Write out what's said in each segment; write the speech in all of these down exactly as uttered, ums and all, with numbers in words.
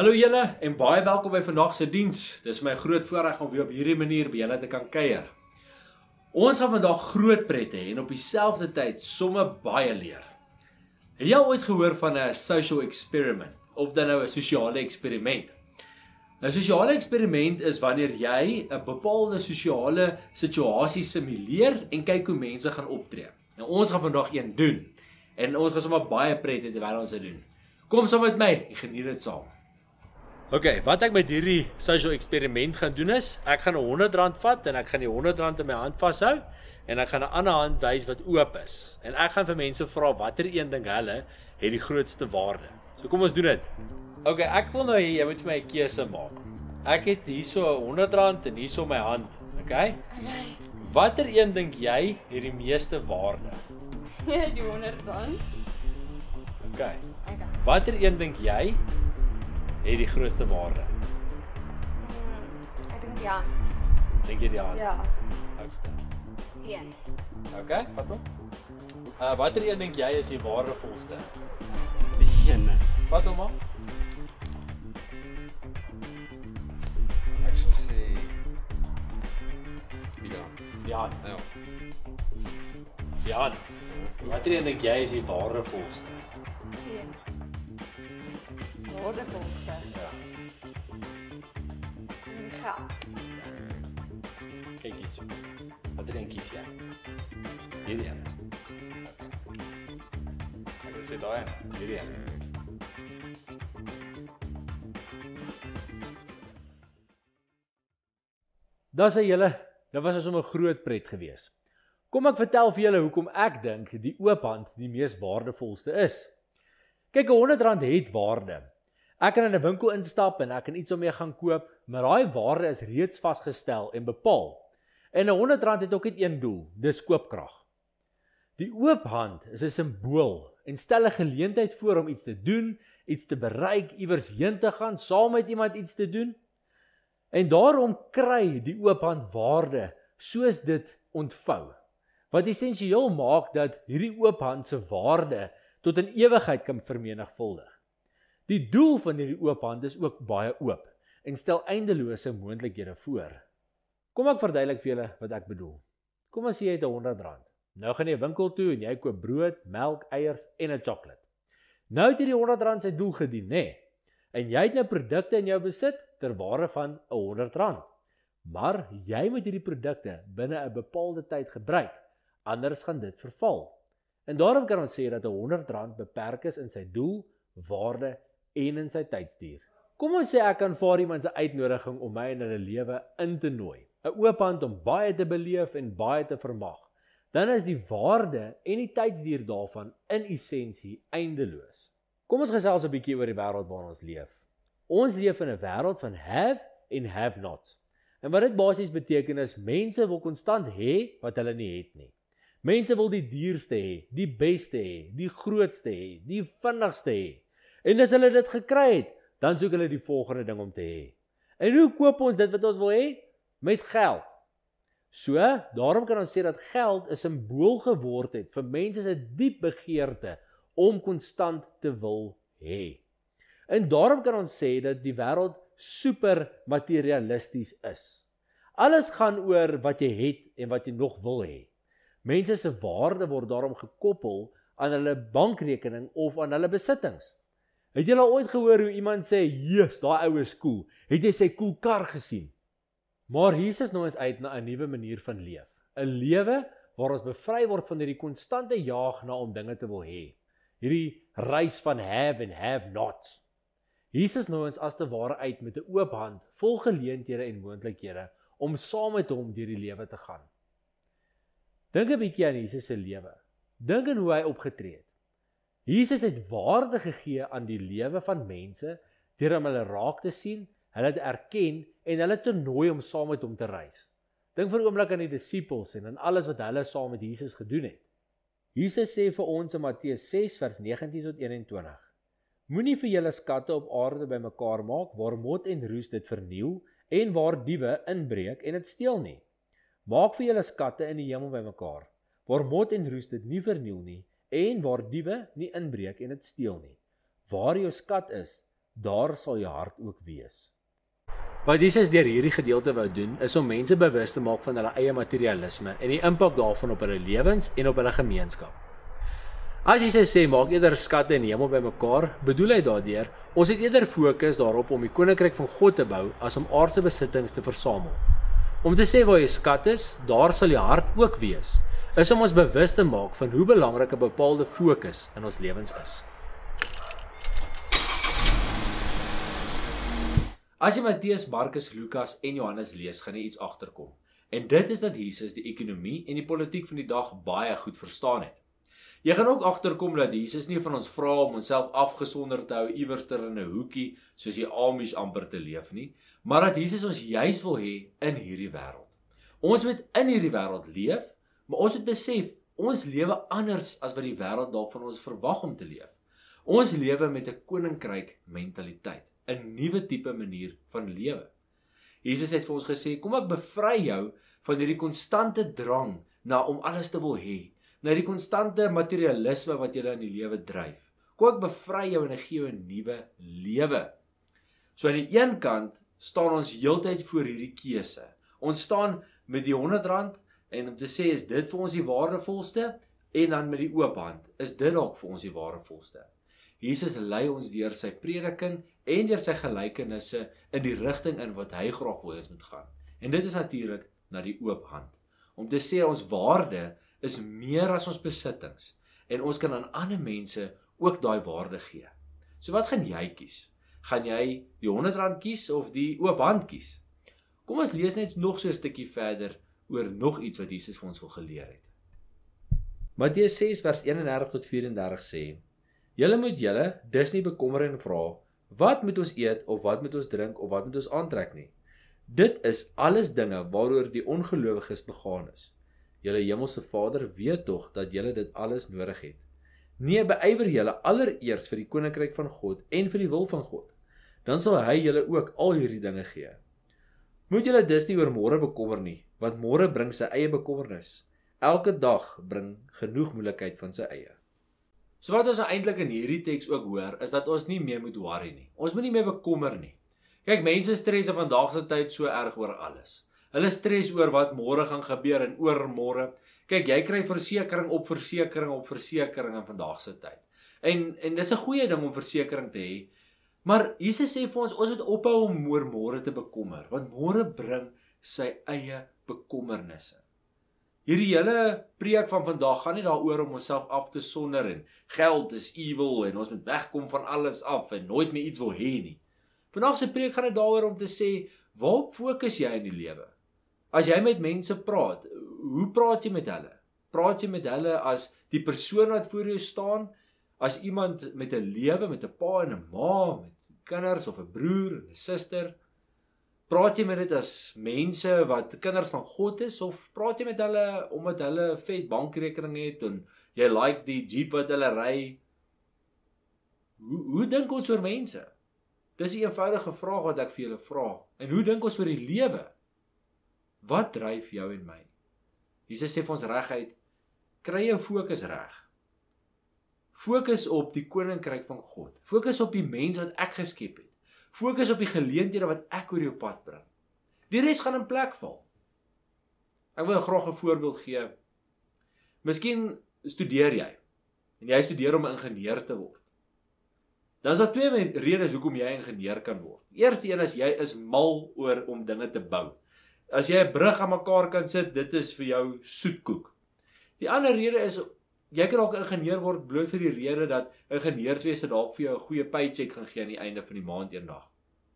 Hallo julle en baie welkom by vandag se diens. Dis my groot voorreg om weer op hierdie manier by julle te kan kuier. Ons gaan vandag groot pret hê en op dieselfde tyd somme baie leer. Het jy al ooit gehoor van 'n social experiment of dan nou 'n sosiale eksperiment? 'n Sosiale eksperiment is wanneer jy 'n bepaalde sosiale situasie simuleer en kyk hoe mense gaan optree. Nou ons gaan vandag een doen en ons gaan sommer baie pret hê terwyl ons dit doen. Kom saam met my en geniet dit saam. Ok, wat ek met hierdie social experiment gaan doen is, ek gaan 'n honderd rand vat en ek gaan die honderd rand in my hand vashou en ek gaan 'n ander hand wys wat oop is. En ek gaan vir mense vra watter een ding hulle het die grootste waarde. So kom ons doen dit. Ok, ek wil nou hê jy moet vir my 'n keuse maak. Ek het hierso honderd rand en hierso my hand, ok? Okay. Watter een dink jy het die meeste waarde? Die honderd rand. Ok. Okay. Watter een dink jy het die grootste waarde? Hmm, ek dink ja. Dink jy die hand? Ja. Oudste. Een. Ok, wat dan? Uh, watter een dink jy is die waardevolste? Die ene. Wat hom maar? Ek sou sê die hand. Ja, Ja. ja. Watter een dink jy is die waardevolste? Een. Waardevolste. Ja. Die geld. Kyk hier. Watter een kies jy? Hierdie een. Ek sê daai een. Hierdie een. Dis hy julle. Dit was ons om 'n groot pret gewees. Kom ek vertel vir julle hoekom ek dink die oop hand die mees waardevolste is. Kyk, 'n honderd rand het waarde. Ek kan in 'n winkel instap en ek kan iets om mee gaan koop, maar daai waarde is reeds vasgestel en bepaal. En 'n honderd rand het ook net een doel, dis koopkrag. Die oop hand is 'n simbool en stel 'n geleentheid voor om iets te doen, iets te bereik, iewers heen te gaan, saam met iemand iets te doen. En daarom kry die oop hand waarde soos dit ontvou. Wat essensieel maak dat hierdie oop hand se waarde tot in ewigheid kan vermenigvuldig. Die doel van hierdie oop hand is ook baie oop en stel eindelose moontlikhede voor. Kom ek verduidelik vir julle wat ek bedoel. Kom ons sê jy het honderd rand. Nou gaan jy winkel toe en jy koop brood, melk, eiers en 'n sjokolade. Nou het jy die honderd rand sy doel gedien, nê? Nee? En jy het nou produkte in jou besit ter waarde van honderd rand. Maar jy moet hierdie produkte binne 'n bepaalde tyd gebruik, anders gaan dit verval. En daarom kan ons sê dat 'n honderd rand beperk is in sy doel, waarde en in sy tydsduur. Kom ons sê ek aanvaar iemand se uitnodiging om my in hulle lewe in te nooi. 'n Oop hand om baie te beleef en baie te vermag. Dan is die waarde en die tydsduur daarvan in essensie eindeloos. Kom ons gesels 'n bietjie oor die wêreld waarin ons leef. Ons leef in 'n wêreld van have en have nots. En wat dit basies beteken is mense wil konstant hê wat hulle nie het nie. Mense wil die duurste hê, die beste hê, die grootste hê, die vinnigste hê. En as hulle dit gekry het, dan soek hulle die volgende ding om te hê. En hoe koop ons dit wat ons wil hê? Met geld. So, daarom kan ons sê dat geld 'n simbool geword het vir mense se diep begeerte om konstant te wil hê. En daarom kan ons sê dat die wêreld super materialisties is. Alles gaan oor wat jy het en wat jy nog wil hê. Mense se waarde word daarom gekoppel aan hulle bankrekening of aan hulle besittings. Het jy al ooit gehoor hoe iemand sê, "Jesus, daai ou is cool. Het jy sy cool kar gesien?" Maar Jesus nooi ons uit na 'n nuwe manier van leef. 'n Lewe waar ons bevry word van hierdie konstante jaag na om dinge te wil hê. Hierdie reis van have and have nots. Jesus nooi ons as te ware uit met 'n oop hand, vol geleenthede en moontlikhede om saam met hom deur die lewe te gaan. Dink 'n bietjie aan Jesus se lewe. Dink aan hoe hy opgetree het. Jesus het waarde gegee aan die lewe van mense deur om hulle raak te sien, hulle te erken en hulle te nooi om saam met hom te reis. Dink vir 'n oomblik aan die disippels en aan alles wat hulle saam met Jesus gedoen het. Jesus sê vir ons in Matteus ses vers negentien tot eenentwintig: Moenie vir julle skatte op aarde bymekaar maak waar mot en roes dit verniel en waar diewe inbreek en dit steel nie. Maak vir julle skatte in die hemel bymekaar waar mot en roes dit nie verniel nie en waar diewe nie inbreek en dit steel nie. Waar jou skat is, daar sal jou hart ook wees. Wat Jesus deur hierdie gedeelte wou doen, is om mense bewus te maak van hulle eie materialisme en die impak daarvan op hulle lewens en op hulle gemeenskap. As Jesus sê, maak eerder skatte in die hemel bymekaar, bedoel hy daardeur, ons het eerder fokus daarop om die koninkryk van God te bou, as om aardse besittings te versamel. Om te sê waar jou skat is, daar sal jou hart ook wees, is om ons bewus te maak van hoe belangrik 'n bepaalde fokus in ons lewens is. As jy Matteus, Markus, Lukas en Johannes lees, gaan jy iets agterkom. En dit is dat Jesus die ekonomie en die politiek van die dag baie goed verstaan het. Jy gaan ook agterkom dat Jesus nie van ons vra om onsself afgesonder te hou iewerster in 'n hoekie, soos die Amish amper te leef nie, maar dat Jesus ons juis wil hê in hierdie wêreld. Ons moet in hierdie wêreld leef, maar ons moet besef, ons lewe anders as wat die wêreld dalk van ons verwag om te leef. Ons lewe met 'n koninkryk mentaliteit, 'n nuwe tipe manier van lewe. Jesus het vir ons gesê, kom ek bevry jou van hierdie konstante drang na om alles te wil hê, na die konstante materialisme wat julle in die lewe dryf. Kom ek bevry jou en ek gee jou 'n nuwe lewe. So aan die een kant staan ons heeltyd voor hierdie keuse. Ons staan met die honderd rand en om te sê, is dit vir ons die waardevolste? En dan met die oop hand, is dit dalk vir ons die waardevolste? Jesus lei ons deur sy prediking en deur sy gelykenisse in die rigting in wat hy graag wil ons moet gaan. En dit is natuurlik na die oop hand. Om te sê ons waarde is meer as ons besittings en ons kan aan ander mense ook daai waarde gee. So wat gaan jy kies? Gaan jy die honderd rand kies of die oop hand kies? Kom ons lees net nog so 'n stukkie verder oor nog iets wat Jesus vir ons wil geleer het. Matteus ses vers eenendertig tot vyf-en-dertig sê: Julle moet julle dus nie bekommer en vra, wat moet ons eet of wat moet ons drink of wat moet ons aantrek nie? Dit is alles dinge waaroor die ongelowiges begaan is. Julle hemelse Vader weet tog dat julle dit alles nodig het. Nee, beywer julle allereers vir die koninkryk van God en vir die wil van God. Dan sal hy julle ook al hierdie dinge gee. Moet julle dus nie oor môre bekommer nie, want môre bring sy eie bekommernis. Elke dag bring genoeg moeilikheid van sy eie. So wat ons nou eintlik in hierdie teks ook hoor, is dat ons nie meer moet worry nie. Ons moet nie meer bekommer nie. Kyk, mense stres in vandag se tyd so erg oor alles. Hulle stres oor wat môre gaan gebeur en oor môre. Kyk, jy kry versekering op versekering op versekering in vandag se tyd. En en dis 'n goeie ding om versekering te hê. Maar Jesus sê vir ons, ons moet ophou om oor môre te bekommer, want môre bring sy eie bekommernisse. Hierdie hele preek van vandag gaan nie daaroor om onsself af te sonder en geld is evil en ons moet wegkom van alles af en nooit meer iets wil hê nie. Vandag se preek gaan dit daaroor om te sê, waarop fokus jy in die lewe? As jy met mense praat, hoe praat jy met hulle? Praat jy met hulle as die persoon wat voor jou staan, as iemand met 'n lewe, met 'n pa en 'n ma, met kinders of 'n broer en 'n suster? Praat jy met dit as mense wat kinders van God is, of praat jy met hulle omdat hulle 'n vet bankrekening het en jy like die Jeep wat hulle ry? Hoe, hoe dink ons oor mense? Dis 'n eenvoudige vraag wat ek vir julle vra. En hoe dink ons oor die lewe? Wat dryf jou en my? Jesus sê vir ons reguit, kry jou fokus reg. Fokus op die koninkryk van God. Fokus op die mens wat ek geskep het. Fokus op die geleenthede wat ek oor jou pad bring. Die res gaan in plek val. Ek wil graag 'n voorbeeld gee. Miskien studeer jy en jy studeer om 'n ingenieur te word. Dan is daar twee redes hoekom jy ingenieur kan word. Eerste een is jy is mal oor om dinge te bou. As jy 'n brug aan mekaar kan sit, dit is vir jou soetkoek. Die ander rede is jy kan dalk 'n ingenieur word bloot vir die rede dat ingenieurswese dalk vir jou 'n goeie paycheck gaan gee aan die einde van die maand eendag.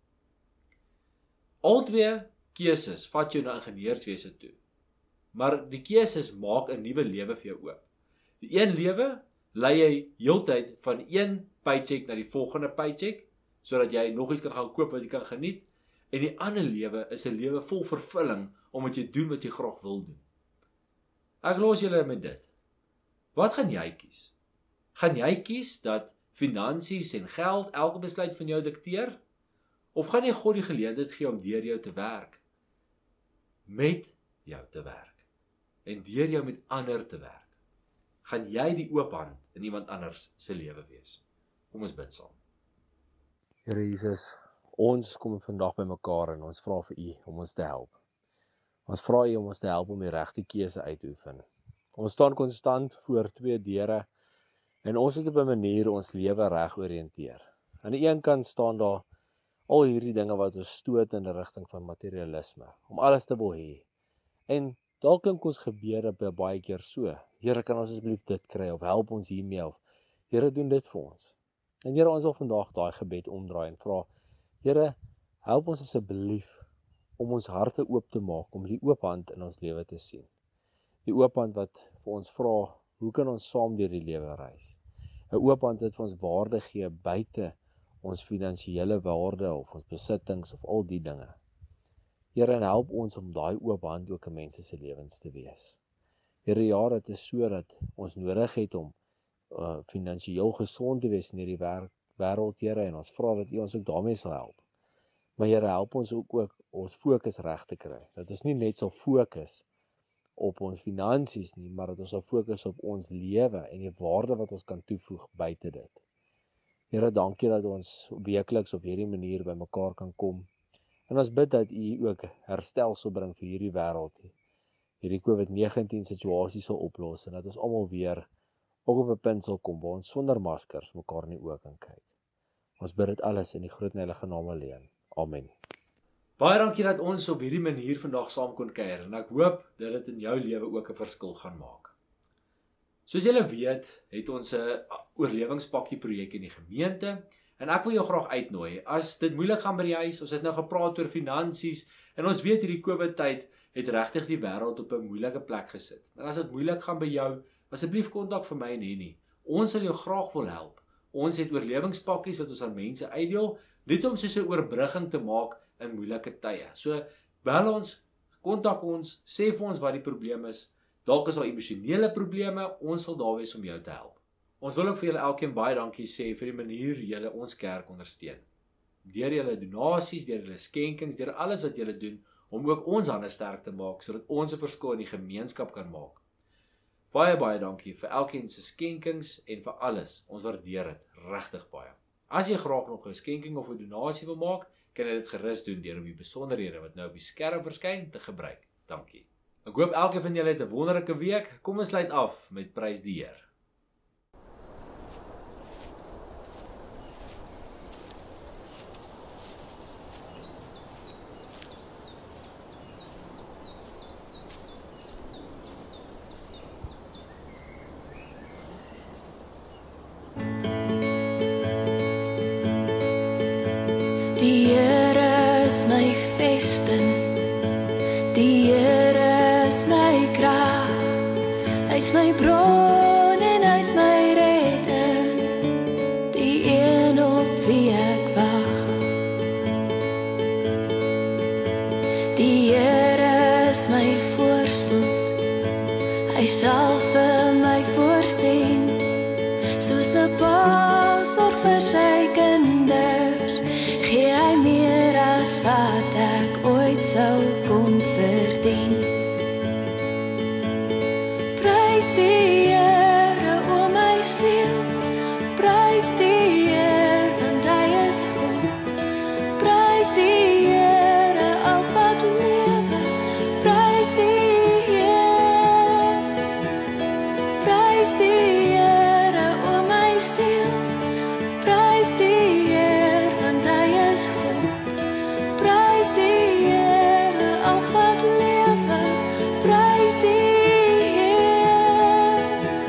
Albei keuses vat jou na ingenieurswese toe. Maar die keuses maak 'n nuwe lewe vir jou oop. Die een lewe lei jy heeltyd van een paycheck na die volgende paycheck, sodat jy nog iets kan gaan koop wat jy kan geniet. En die ander lewe is 'n lewe vol vervulling, omdat jy doen wat jy graag wil doen. Ek los julle met dit. Wat gaan jy kies? Gaan jy kies dat finansies en geld elke besluit van jou dikteer? Of gaan jy God die geleentheid gee om deur jou te werk? Met jou te werk. En deur jou met ander te werk. Gaan jy die oop hand in iemand anders se lewe wees? Kom ons bid saam. Here Jesus, ons kom vandag by mekaar en ons vra vir U om ons te help. Ons vra U om ons te help om die regte keuse uit te oefen. Ons staan konstant voor twee deure en ons moet op 'n manier ons lewe reg oriënteer. Aan die een kant staan daar al hierdie dinge wat ons stoot in die rigting van materialisme, om alles te wil hê. En dalk klink ons gebede by baie keer so, Here, kan ons asseblief dit kry, of help ons hiermee, of Here, doen dit vir ons. En Here, ons wil vandag daai gebed omdraai en vra, Here, help ons asseblief om ons harte oop te maak, om die oop hand in ons lewe te sien. Die oop hand wat vir ons vra, hoe kan ons saam deur die lewe reis? 'n Oop hand wat vir ons waarde gee buite ons finansiële waarde of ons besittings of al die dinge. Here, en help ons om daai oop hand ook in mense se lewens te wees. Here, ja, dit is so dat ons nodig het om uh, finansiëel gesond te wees in hierdie wer wêreld, Here, en ons vra dat U ons ook daarmee sal help. Maar Here, help ons ook, ook ons fokus reg te kry. Dat ons nie net sal fokus op ons finansies nie, maar dat ons sal fokus op ons lewe en die waarde wat ons kan toevoeg buite dit. Here, dankie dat ons weekliks op hierdie manier by mekaar kan kom. En ons bid dat U ook herstel sal bring vir hierdie wêreld. Hierdie COVID negentien situasie sal oplos en dat ons almal weer ook op 'n punt sal kom waar ons sonder maskers mekaar in die oë kan kyk. Ons bid dit alles in die groot en heilige naam alleen. Amen. Baie dankie dat ons op hierdie manier vandag saam kon kuier en ek hoop dat dit in jou lewe ook 'n verskil gaan maak. Soos julle weet, het ons 'n oorlewingspakkie projek in die gemeente en ek wil jou graag uitnooi. As dit moeilik gaan by die huis, ons het nou gepraat oor finansies en ons weet hierdie COVID tyd het regtig die wêreld op 'n moeilike plek gesit. En as dit moeilik gaan by jou, asseblief kontak vir my en Henny. Ons sal jou graag wil help. Ons het oorlewingspakkies wat ons aan mense uitdeel, net om soos 'n oorbrugging te maak in moeilike tye. So bel ons, kontak ons, sê vir ons wat die probleem is. Dalk is daar emosionele probleme, ons sal daar wees om jou te help. Ons wil ook vir julle elkeen baie dankie sê vir die manier julle ons kerk ondersteun. Deur julle donasies, deur julle skenkings, deur alles wat julle doen om ook ons hande sterk te maak sodat ons 'n verskil in die gemeenskap kan maak. Baie baie dankie vir elkeen se skenkings en vir alles. Ons waardeer dit regtig baie. As jy graag nog 'n skenking of 'n donasie wil maak, kan jy dit gerus doen deur om die besonderhede wat nou op die skerm verskyn te gebruik. Dankie. Ek hoop elkeen van julle het 'n wonderlike week. Kom ons sluit af met prys die Here. Die Here is my vesting, die Here is my krag, hy is my bron en hy is my redder, die een op wie ek wag. Die Here is my voorspoed, hy sal vir my voorsien, soos 'n pa sorg vir sy kinders, gee hy meer as wat ek ooit sou kon verdien. Prys die Here, o my siel, prys die Here, want hy is goed. Prys die Here, als wat lewe, prys die Here. Prys die Here, o my siel, prys die Here, want hy is goed. Prys die Here, als wat lewe, prys die Here.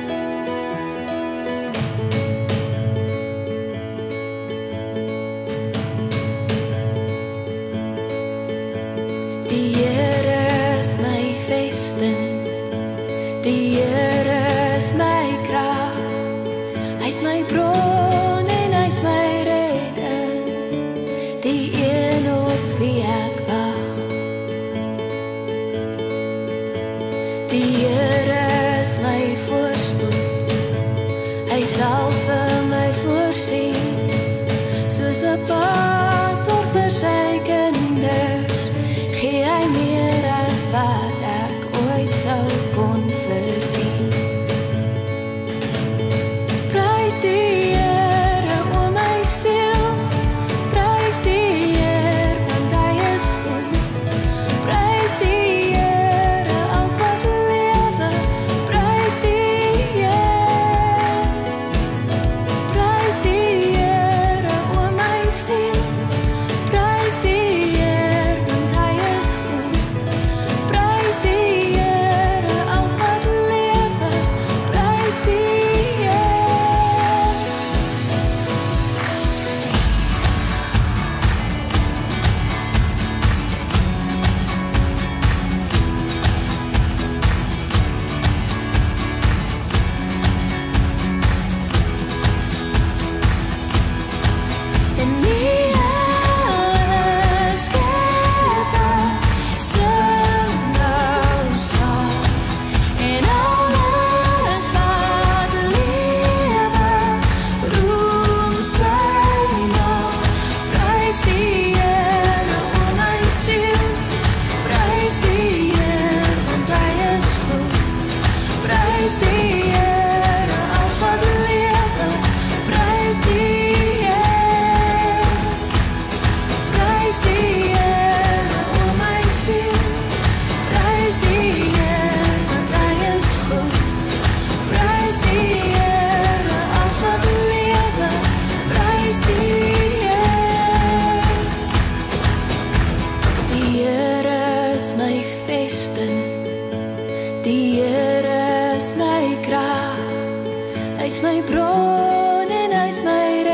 Die Here is my vesting, die Here is my krag, hy is my bron en hy is my redder, die een op wie ek wag. Die Here is my voorspoed, hy sal vir my voorsien, soos 'n pa sorg vir sy kinders, gee hy meer as wat ek ooit sou kon verdien. Prys die Here, o my siel, bron en hy's my